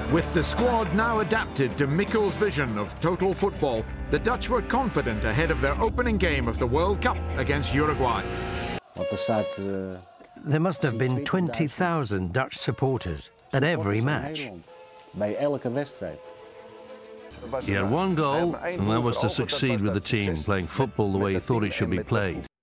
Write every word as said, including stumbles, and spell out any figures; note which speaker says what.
Speaker 1: With the squad now adapted to Mikkel's vision of total football, the Dutch were confident ahead of their opening game of the World Cup against Uruguay.
Speaker 2: There must have been twenty thousand Dutch supporters at every match.
Speaker 3: He had one goal, and that was to succeed with the team, playing football the way he thought it should be played.